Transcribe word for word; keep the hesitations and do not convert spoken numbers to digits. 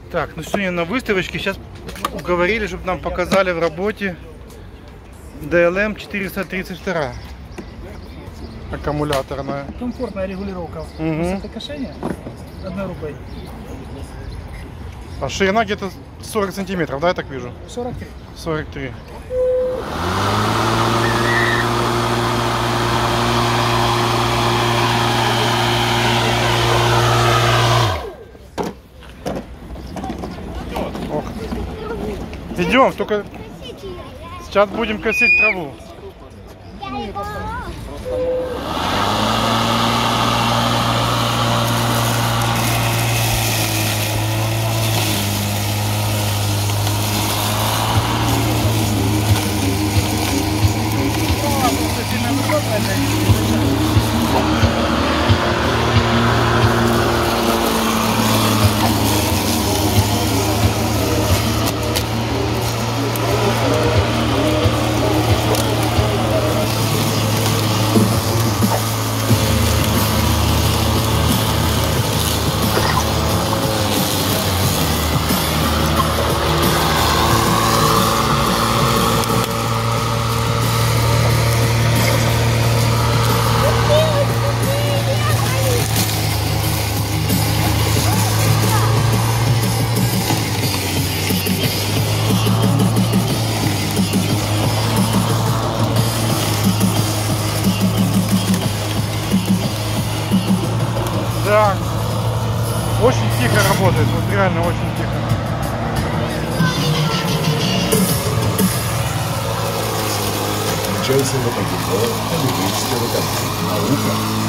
Так, ну сегодня на выставочке. Сейчас уговорили, чтобы нам показали в работе ди эл эм четыреста тридцать два. Аккумуляторная. Комфортная регулировка Угу. высоты кошения одной рукой. А ширина где-то сорок сантиметров, да, я так вижу? сорок три. сорок три. Ох. Идем, только сейчас будем косить траву. Да, очень тихо работает, вот реально очень тихо. Включайся на погибало, американского канала. Наука.